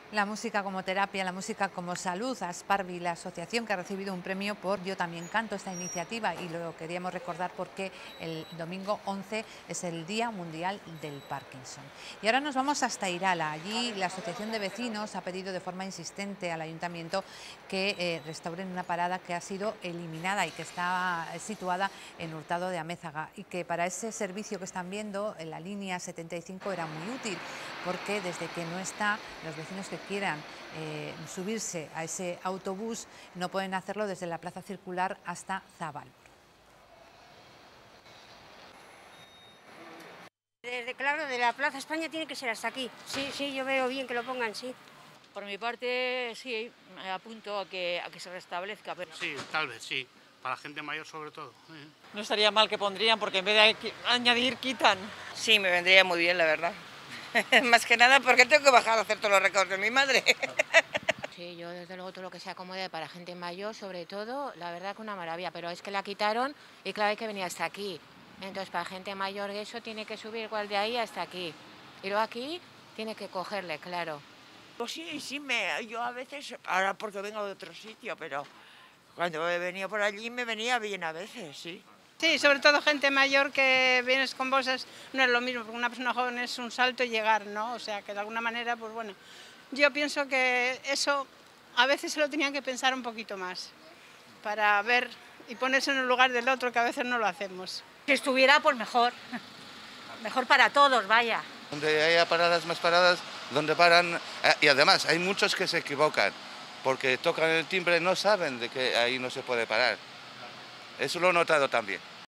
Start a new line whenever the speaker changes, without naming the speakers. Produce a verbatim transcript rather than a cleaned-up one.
La música como terapia, la música como salud, Asparvi, la asociación que ha recibido un premio por Yo también canto, esta iniciativa, y lo queríamos recordar porque el domingo once es el Día Mundial del Parkinson. Y ahora nos vamos hasta Irala. Allí la Asociación de Vecinos ha pedido de forma insistente al Ayuntamiento que eh, restauren una parada que ha sido eliminada y que está situada en Hurtado de Amézaga, y que para ese servicio que están viendo en la línea setenta y cinco era muy útil, porque desde que no está, los vecinos que quieran eh, subirse a ese autobús no pueden hacerlo desde la Plaza Circular hasta Zabal.
Desde, claro, de la Plaza España tiene que ser hasta aquí. Sí, sí, yo veo bien que lo pongan, sí.
Por mi parte, sí, me apunto a que, a que se restablezca. Pero...
Sí, tal vez, sí. Para la gente mayor sobre todo. ¿eh?
No estaría mal que pondrían, porque en vez de añadir, quitan.
Sí, me vendría muy bien, la verdad. Más que nada porque tengo que bajar a hacer todos los recados de mi madre.
Sí, yo desde luego todo lo que sea cómodo para gente mayor, sobre todo, la verdad que una maravilla, pero es que la quitaron y claro, hay que venir hasta aquí. Entonces, para gente mayor eso tiene que subir igual de ahí hasta aquí. Y luego aquí tiene que cogerle, claro.
Pues sí, sí, me, yo a veces, ahora porque vengo de otro sitio, pero cuando he venido por allí me venía bien a veces, sí.
Sí, sobre todo gente mayor que vienes con bolsas, no es lo mismo, porque una persona joven es un salto y llegar, ¿no? O sea, que de alguna manera, pues bueno, yo pienso que eso a veces se lo tenían que pensar un poquito más, para ver y ponerse en el lugar del otro, que a veces no lo hacemos.
Si estuviera, pues mejor, mejor para todos, vaya.
Donde haya paradas, más paradas, donde paran, y además hay muchos que se equivocan, porque tocan el timbre y no saben de que ahí no se puede parar. Eso lo he notado también.